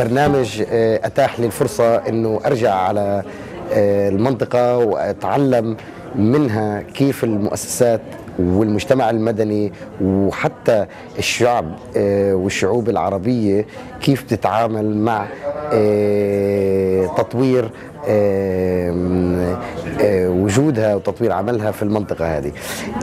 برنامج أتاح لي الفرصة أنه أرجع على المنطقة وأتعلم منها كيف المؤسسات والمجتمع المدني وحتى الشعب والشعوب العربية كيف بتتعامل مع تطوير وجودها وتطوير عملها في المنطقة هذه.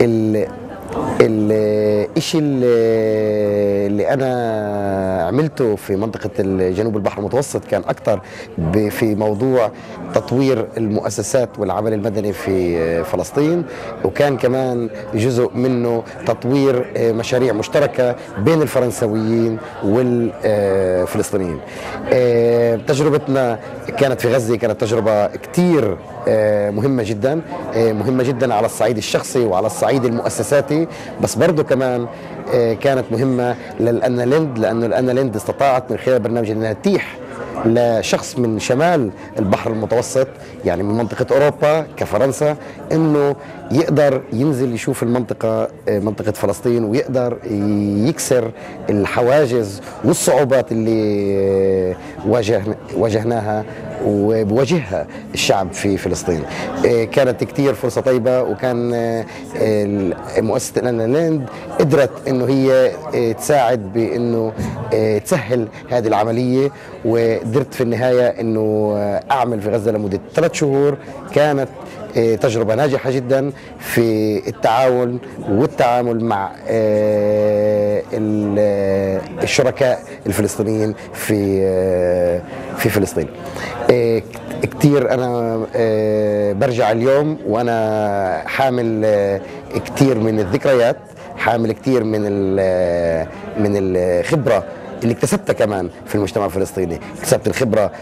الشيء اللي أنا عملته في منطقة جنوب البحر المتوسط كان أكثر في موضوع تطوير المؤسسات والعمل المدني في فلسطين، وكان كمان جزء منه تطوير مشاريع مشتركة بين الفرنسويين والفلسطينيين. تجربتنا كانت في غزة كانت تجربة كتير مهمة جدا، مهمة جدا على الصعيد الشخصي وعلى الصعيد المؤسساتي، بس برضو كمان كانت مهمة للأنا ليند، لأنه الأنا ليند استطاعت من خلال برنامج أنها تتيح لشخص من شمال البحر المتوسط، يعني من منطقة أوروبا كفرنسا، أنه يقدر ينزل يشوف المنطقة، منطقة فلسطين، ويقدر يكسر الحواجز والصعوبات اللي واجهناها وبواجهها الشعب في فلسطين. كانت كتير فرصة طيبة، وكان مؤسسة الأنا ليند قدرت أنه هي تساعد بأنه تسهل هذه العملية، وقدرت في النهاية أنه أعمل في غزة لمدة 3 شهور. كانت تجربة ناجحة جدا في التعاون والتعامل مع الشركاء الفلسطينيين في فلسطين. كتير أنا برجع اليوم وأنا حامل كتير من الذكريات، حامل كتير من الخبرة اللي اكتسبتها كمان في المجتمع الفلسطيني. اكتسبت الخبرة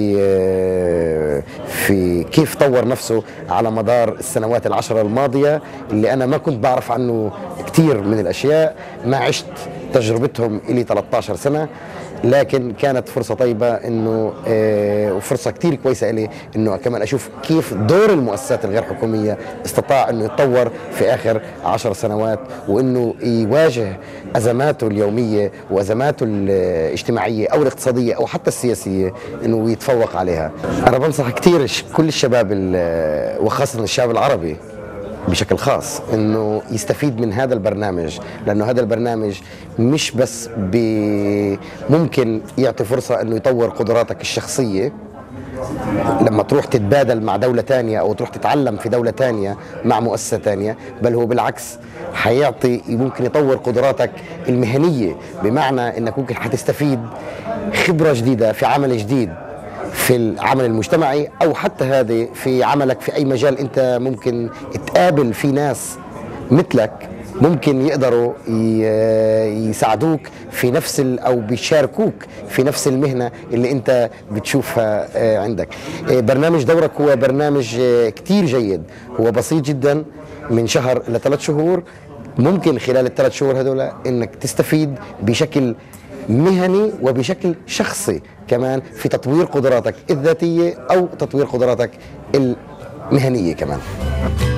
في كيف طور نفسه على مدار السنوات ال10 الماضية، اللي أنا ما كنت بعرف عنه كتير من الأشياء، ما عشت تجربتهم إلي 13 سنة، لكن كانت فرصة طيبة إنه وفرصة كتير كويسة إلي إنه كمان أشوف كيف دور المؤسسات الغير حكومية استطاع إنه يتطور في آخر 10 سنوات، وإنه يواجه أزماته اليومية وأزماته الاجتماعية أو الاقتصادية أو حتى السياسية، إنه يتفوق عليها. أنا بنصح كتير كل الشباب وخاصة الشباب العربي بشكل خاص انه يستفيد من هذا البرنامج، لانه هذا البرنامج مش بس ممكن يعطي فرصة انه يطور قدراتك الشخصية لما تروح تتبادل مع دولة تانية او تروح تتعلم في دولة تانية مع مؤسسة تانية، بل هو بالعكس ممكن يطور قدراتك المهنية، بمعنى انك ممكن حتستفيد خبرة جديدة في عمل جديد في العمل المجتمعي، او حتى هذه في عملك في اي مجال انت ممكن تقابل في ناس مثلك ممكن يقدروا يساعدوك في نفس او بيشاركوك في نفس المهنة اللي انت بتشوفها عندك. برنامج دورك هو برنامج كتير جيد، هو بسيط جدا، من شهر ل3 شهور. ممكن خلال ال3 شهور هذول انك تستفيد بشكل مهني وبشكل شخصي كمان في تطوير قدراتك الذاتية أو تطوير قدراتك المهنية كمان.